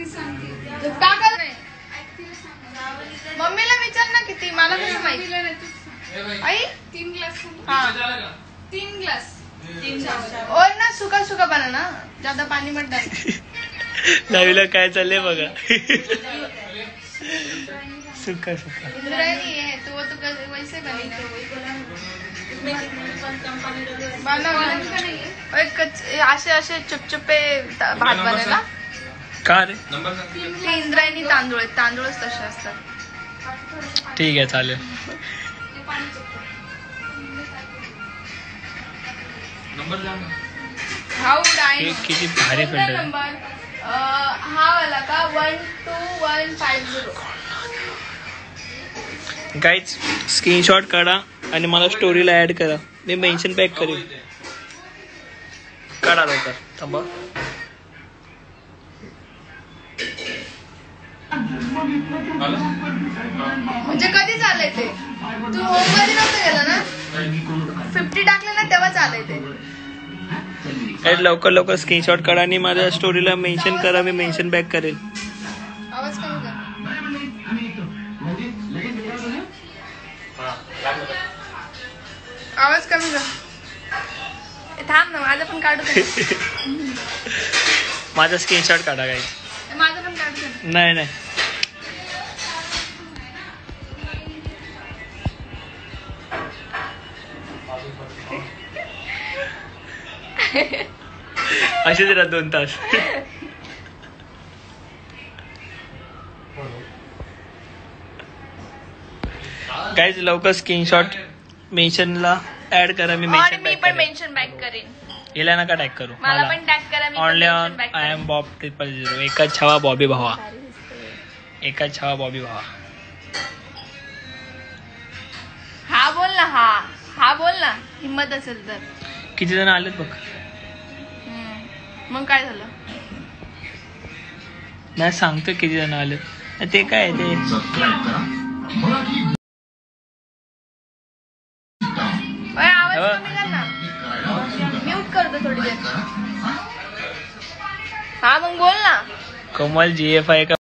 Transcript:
टाकल नाही. मम्मीला विचार ना किती, मला कसं माहिती. आई 3 ग्लास. हाँ 3 ग्लास. और ना सुका सुका बनाना, ज्यादा पानी मत डाल. नवीला काय चाललंय बघा. सुका सुका इंद्रायणी है तो वो तो वैसे बनेगा. असे असे चुपचुपे भात बनेला का रे. ते इंद्रायणी तांदूळ आहेत, तांदूळच तसे असतात. ठीक आहे चालेल. किती भारी फिल्टर नंबर हा वाला का 12150. गाईज स्क्रीनशॉट काढा आणि मला स्टोरीला ऍड करा, मी मेन्शन बॅक करेन. काढा लवकर, थांबा. म्हणजे कधी चाललंय ते, तू होम मध्ये नव्हतं गेला ना, 50 टाकले ना तेव्हा चाललंय ते. लवकर लवकर स्क्रीनशॉट काढा आणि माझ्या स्टोरीला मेन्शन करा, मी मेन्शन बॅक करेन. आवाज कमी कर. आवाज कमी कर. थांब ना, माझं पण काढू दे. माझा स्क्रीनशॉट काढा गाईज. माझं पण काढू दे. नाही नाही असे जरा 2 तास. गाईज लवकर स्क्रीनशॉट मेन्शनला ऍड करा, मी पण मेन्शन बॅक करेन. याला नका टॅग करू, मला पण टॅग करा. मी ऑनली पण ऑन mention back आय करेन. एम बॉब 000. एकच छावा बॉबी भावा, एकच छावा बॉबी भावा. हा बोल ना, हा बोल ना, हिम्मत असेल तर. किती जण आलेत बघ. मग काय झालं. नाही सांगतो किती जण आले. ते काय ते आवाज कमी कर ना, म्यूट करतो थोडी देर. हा मग बोल ना. कोमल GF आहे का.